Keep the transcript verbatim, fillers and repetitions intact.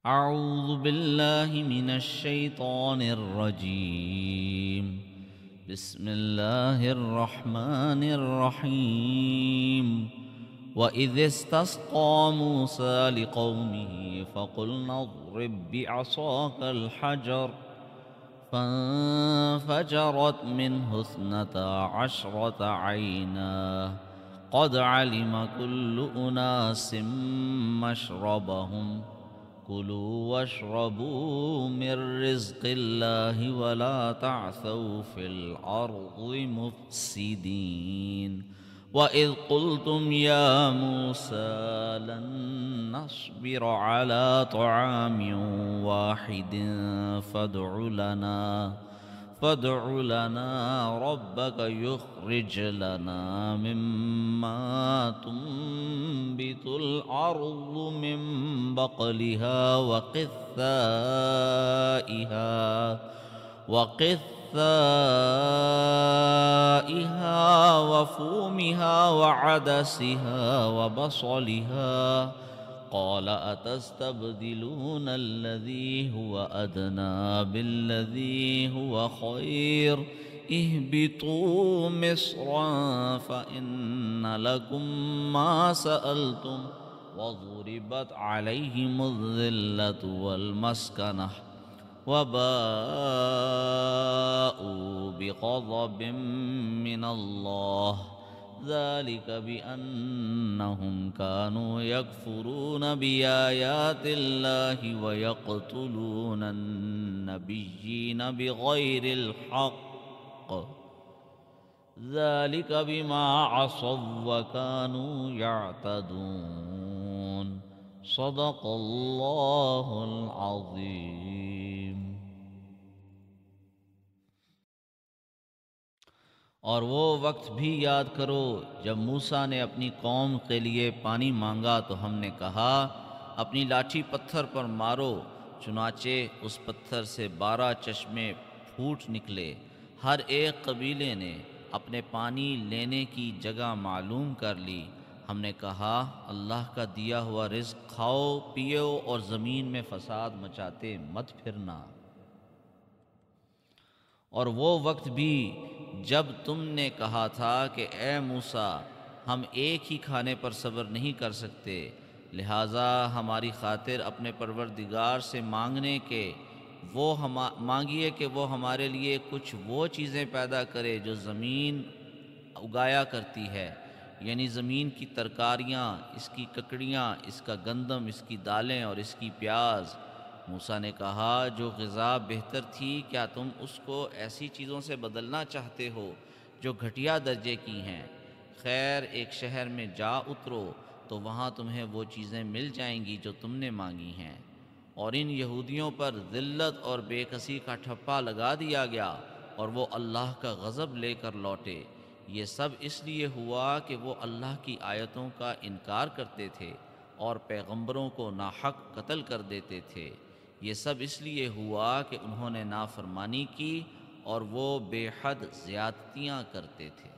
أعوذ بالله من الشيطان الرجيم. بسم الله الرحمن الرحيم. وإذ استسقى موسى لقومه فقلنا اضرب بعصاك الحجر فانفجرت منه اثنتا عشرة عينا قد علم كل أناس مشربهم كلوا واشربوا من رزق الله ولا تعثوا في الأرض مفسدين. وإذ قلتم يا موسى لن نصبر على طعام واحد فادع لنا فادع لنا ربك يخرج لنا مما تنبت الأرض من بقلها وقثائها وقثائها وفومها وعدسها وبصلها قال أتستبدلون الذي هو أدنى بالذي هو خير اهبطوا مصرا فإن لكم ما سألتم وضربت عليهم الذلة والمسكنة وباءوا بغضب من الله ذلك بأنهم كانوا يكفرون بآيات الله ويقتلون النبيين بغير الحق ذلك بما عصوا وكانوا يعتدون. صدق الله العظيم. اور وہ وقت بھی یاد کرو جب موسیٰ نے اپنی قوم کے لیے پانی مانگا تو ہم نے کہا اپنی لاٹھی پتھر پر مارو، چنانچہ اس پتھر سے بارہ چشمے پھوٹ نکلے۔ ہر ایک قبیلے نے اپنے پانی لینے کی جگہ معلوم کر لی۔ ہم نے کہا اللہ کا دیا ہوا رزق کھاؤ پیو اور زمین میں فساد مچاتے مت پھرنا۔ اور وہ وقت بھی جب تم نے کہا تھا کہ اے موسیٰ ہم ایک ہی کھانے پر صبر نہیں کر سکتے، لہٰذا ہماری خاطر اپنے پروردگار سے مانگنے کے وہ ہم مانگیے کہ وہ ہمارے لیے کچھ وہ چیزیں پیدا کرے جو زمین اگایا کرتی ہے، یعنی زمین کی ترکاریاں، اس کی ککڑیاں، اس کا گندم، اس کی دالیں اور اس کی پیاز۔ موسیٰ نے کہا جو غذا بہتر تھی کیا تم اس کو ایسی چیزوں سے بدلنا چاہتے ہو جو گھٹیا درجے کی ہیں؟ خیر ایک شہر میں جا اترو تو وہاں تمہیں وہ چیزیں مل جائیں گی جو تم نے مانگی ہیں۔ اور ان یہودیوں پر ذلت اور بے کسی کا ٹھپا لگا دیا گیا اور وہ اللہ کا غضب لے کر لوٹے۔ یہ سب اس لیے ہوا کہ وہ اللہ کی آیتوں کا انکار کرتے تھے اور پیغمبروں کو ناحق قتل کر دیتے تھے۔ یہ سب اس لیے ہوا کہ انہوں نے نافرمانی کی اور وہ بے حد زیادتیاں کرتے تھے۔